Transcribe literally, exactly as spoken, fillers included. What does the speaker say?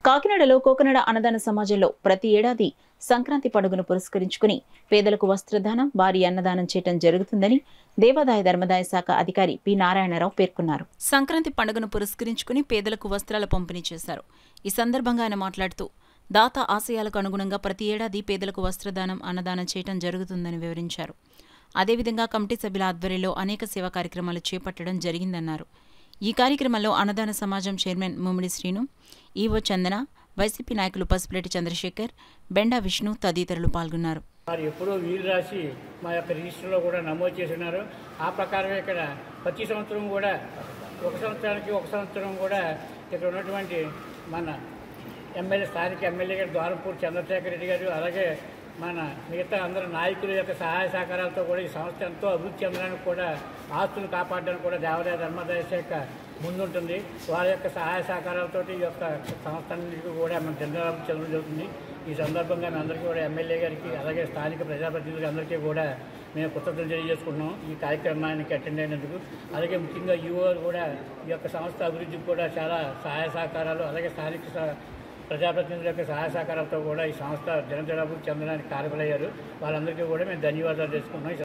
కాకినాడలో కోకనడ అన్నదాన సమాజంలో ప్రతి ఏడాది సంక్రాంతి పండుగను పురస్కరించుకుని పేదలకు వస్త్రదానం, భారీ అన్నదానం చేయడం జరుగుతుందని దేవాదాయ ధర్మదాయ శాఖ అధికారి పి నారాయణరావు పేర్కొన్నారు. సంక్రాంతి పండుగను పురస్కరించుకుని పేదలకు వస్త్రాల పంపిణీ చేశారు. ఈ సందర్భంగా ఆయన మాట్లాడుతూ దాత ఆశయాలకు అనుగుణంగా ప్రతి ఏడాది పేదలకు వస్త్రదానం, అన్నదానం చేయడం జరుగుతుందని వివరించారు. అదేవిధంగా కమిటీ సభ్యుల ఆధ్వర్యంలో అనేక సేవా కార్యక్రమాలు చేపట్టడం జరిగిందన్నారు. ఈ కార్యక్రమంలో అన్నదాన సమాజం chairman Mummidi Srinu, EO Chandana, YCP నాయకులు పసుపులేటి చంద్రశేఖర్, బెండా విష్ణు తదితరులు పాల్గొన్నారు. వారు ఎప్పుడో వీలు రాసి మా యొక్క రిజిస్టర్లో కూడా నమోదు చేస్తున్నారు. ఆ ప్రకారమే ఇక్కడ ప్రతి సంవత్సరం కూడా ఒక సంవత్సరానికి ఒక సంవత్సరం కూడా ఇక్కడ ఉన్నటువంటి మన ఎమ్మెల్యే స్థానిక ఎమ్మెల్యే గారు ద్వారంపూడి చంద్రశేఖర్ రెడ్డి గారు, అలాగే మన మిగతా అందరూ నాయకుల యొక్క సహాయ సహకారాలతో కూడా ఈ సంస్థ ఎంతో అభివృద్ధి చెందడానికి కూడా, ఆస్తులు కాపాడడానికి కూడా దేవాదాయ ధర్మదాయ శాఖ ముందుంటుంది. వారి యొక్క సహాయ సహకారాలతో ఈ యొక్క సంస్థలన్నిటికీ కూడా మన జనరల్ చెందడం జరుగుతుంది. ఈ సందర్భంగా మీ అందరికీ కూడా ఎమ్మెల్యే గారికి, అలాగే స్థానిక ప్రజాప్రతినిధులకి అందరికీ కూడా మేము కృతజ్ఞతలు తెలియజేసుకుంటున్నాం ఈ కార్యక్రమానికి అటెండ్ అయినందుకు. అలాగే ముఖ్యంగా యువ కూడా ఈ యొక్క సంస్థ అభివృద్ధికి కూడా చాలా సహాయ సహకారాలు, అలాగే స్థానిక ప్రజాప్రతినిధుల యొక్క సహాయ సహకారాలతో కూడా ఈ సంస్థ జనజనాభివృద్ధి చెందడానికి కారకులయ్యారు. వాళ్ళందరికీ కూడా మేము ధన్యవాదాలు చేసుకుంటున్నాం.